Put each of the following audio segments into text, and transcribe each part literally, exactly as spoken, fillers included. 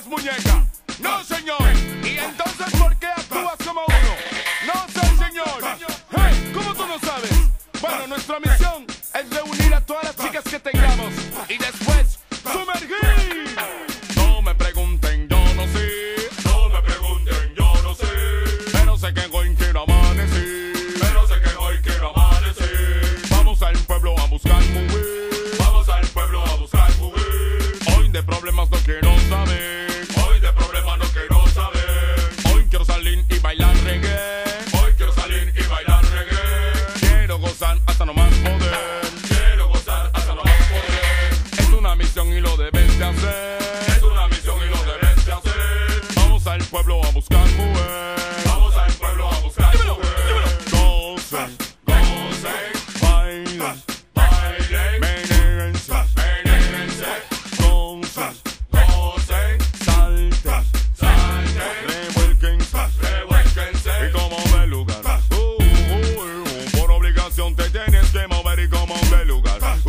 eres muñeca. No, señor. ¿Y entonces por qué actúas como uno? No sé, señor. Hey, ¿cómo tú no sabes? Bueno, nuestra misión es reunir a todas las chicas que tengamos y después sumergir. No me pregunten, yo no sé. No me pregunten, yo no sé. Pero sé que hoy quiero amanecer. Pero sé que hoy quiero amanecer. Vamos al pueblo a buscar mujer. Vamos al pueblo a buscar mujer. Hoy de problemas no quiero saber. Hoy de problemas no quiero saber. Hoy quiero salir y bailar reggae. Hoy quiero salir y bailar reggae. Quiero gozar hasta no más poder. Quiero gozar hasta no más poder. Es una misión y lo debes de hacer. Es una misión y lo debes de hacer. Vamos al pueblo a buscar mujer. Vamos al pueblo a buscar Dímelo, mujer. dímelo. Gocen, Gocen, bailen, bailen, menéense, menéense, gocen, gocen, salten, salten, revuélquense. revuélquense. Y como de lugar, uh, uh, uh, por obligación te tienes que mover y como de lugar, uh,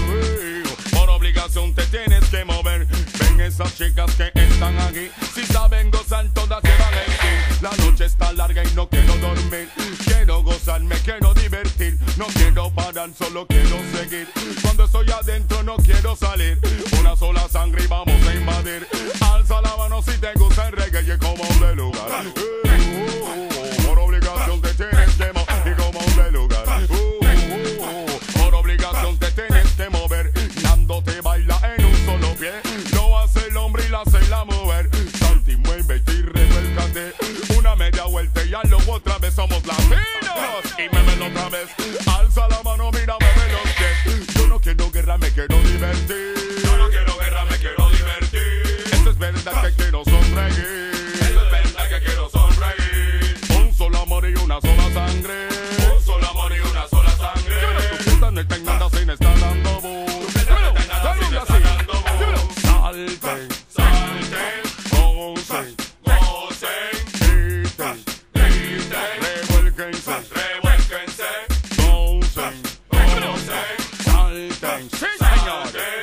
uh, por obligación te tienes que mover. Ven esas chicas que están aquí, si saben gozar todas se van a ir. La noche está larga y no quiero dormir. Quiero gozar, me quiero divertir. No quiero parar, solo quiero seguir. Cuando estoy adentro no quiero salir. Una sola sangre y vamos a invadir. Alza la mano si te gusta el reggae y como de lugar. Uh, uh, por obligación te tienes que mover y como de lugar. Uh, uh, uh, por obligación te tienes que mover. Nando te baila en un solo pie. Lo hace el hombre y lo hace la mujer. Salta y mueve y revuélcate. Una media vuelta y hazlo otra vez. Somos latinos. Y muévelo otra vez. Alza la mano, mira, mueve los pies. Yo no quiero guerra, me quiero divertir. Yo no quiero guerra, me quiero divertir. Esto es verdad que quiero sonreír. Eso es verdad que quiero sonreír. Un solo amor y una sola sangre. Un solo amor y una sola sangre. Tu fiesta no está en nada sin estar dando boom. fiesta no está en nada sin estar dando boom. Salten, Salten, gocen, gocen, griten, griten, revuélquense, revuélquense, gocen, gocen, salten, sí señor,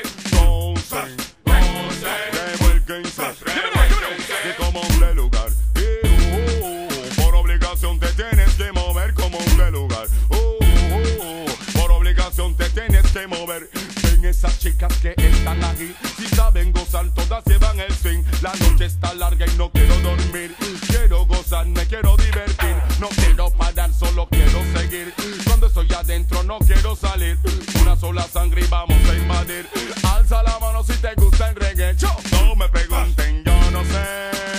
gocen, gocen, revuélquense, revuélquense. y como un de lugar, y, uh, uh, por obligación te tienes que mover como un de lugar, uh, uh, uh, por obligación te tienes que mover. Ven esas chicas que están aquí, si saben gozar todas llevan el swing. La noche está larga y no quiero dormir. Quiero gozar, me quiero divertir. No quiero parar, solo quiero seguir. Cuando estoy adentro no quiero salir. Una sola sangre y vamos a invadir. Alza la mano si te gusta el reggae. Yo, no me pregunten, yo no sé.